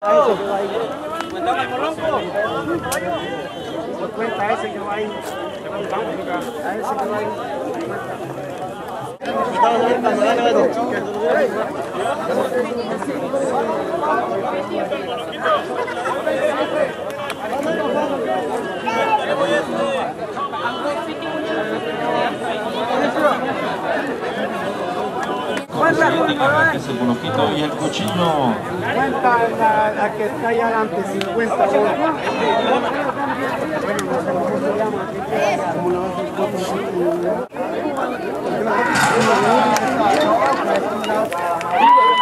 Cuenta ese que va ahí. A ese que va ahí. Es el monojito y el cuchillo. Cuenta la que está ahí adelante, 50 euros. Bueno, no sé cómo se llama. Como la vas a